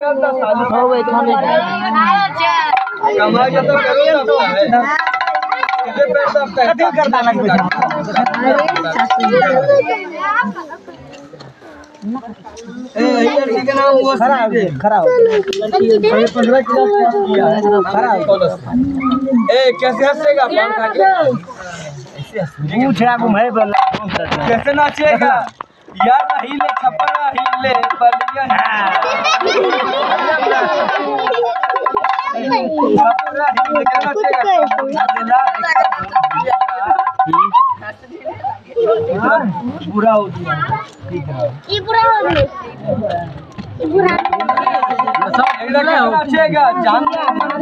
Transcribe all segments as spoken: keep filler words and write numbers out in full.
कमाई तो करो ना किसे पैसा कथी करता लगबे ए ये लड़की का नाम वो खरा खरा पहले पंद्रह क्लास पास किया खरा ए कैसे हंसेगा पान खा के पूछा घुमाए वाला कैसे नाचेगा यार हिले छपरा हिले बलिया छपरा हिले क्या नाचेगा पूरा हो गया ठीक है ये पूरा हो गया ये पूरा सब एकदम नाचेगा जानना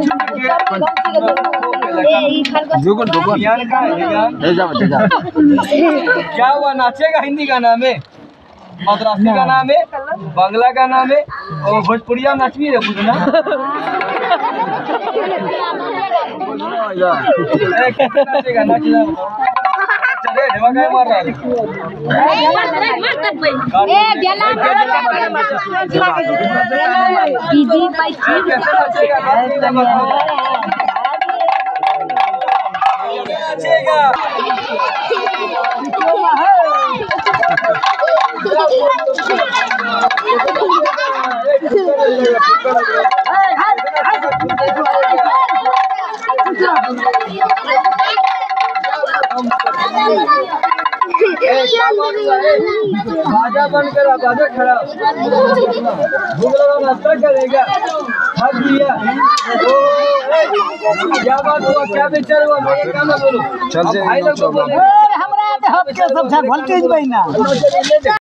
दुगुन दुगुन यार का है ले जा ले जा क्या हुआ नाचेगा हिंदी गाना में मद्रासी गाना में बांग्ला गाना में और भोजपुरिया नाचनी रे बुझना कैसे नाचेगा नाचना चले ढेवा मार रहा है ए गेला दीदी भाई कैसे नाचेगा नाचेगा बाजा बंद करा बाजा खड़ा नाश्ता करेगा हक दिया क्या बात हुआ क्या विचार हुआ मेरे काम बोलो भाई लोग बोलो हमरा सब सब वोल्टेज बहिना